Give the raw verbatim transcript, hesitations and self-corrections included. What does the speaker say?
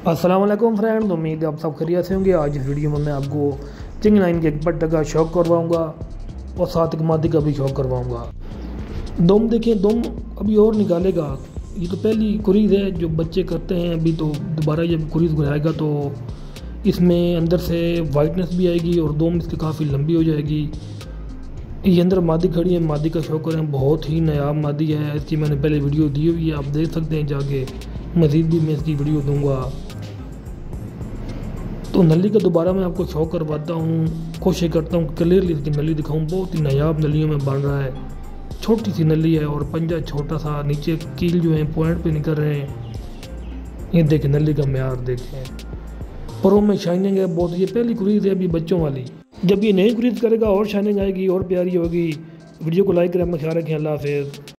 अस्सलाम वालेकुम फ्रेंड्स, उम्मीद है आप सब खैरियत से होंगे। आज इस वीडियो में मैं आपको चिंग लाइन के एक पट्टे का शौक करवाऊंगा और साथ एक मादी का भी शौक करवाऊंगा। दुम देखें, दुम अभी और निकालेगा। ये तो पहली कुरीद है जो बच्चे करते हैं। अभी तो दोबारा जब कुरीद गुराएगा तो इसमें अंदर से वाइटनेस भी आएगी और दुम इसकी काफ़ी लंबी हो जाएगी। ये अंदर मादी खड़ी है, मादी का शौक करें। बहुत ही नायाब मादी है, इसकी मैंने पहले वीडियो दी हुई है, आप देख सकते हैं जाके। मज़ीद भी मैं इसकी वीडियो दूंगा। तो नली का दोबारा मैं आपको शौक करवाता हूँ, कोशिश करता हूँ क्लियरली इसकी नली दिखाऊँ। बहुत ही नायाब नलियों में बन रहा है। छोटी सी नली है और पंजा छोटा सा, नीचे कील जो है पॉइंट पे निकल रहे हैं। ये देखें नली का म्यार देखें, परों में शाइनिंग है बहुत। ये पहली कुरीद है अभी बच्चों वाली। जब ये नई कुरीद करेगा और शाइनिंग आएगी और प्यारी होगी। वीडियो को लाइक करें, अपना ख्याल रखें। अल्लाह हाफिज़।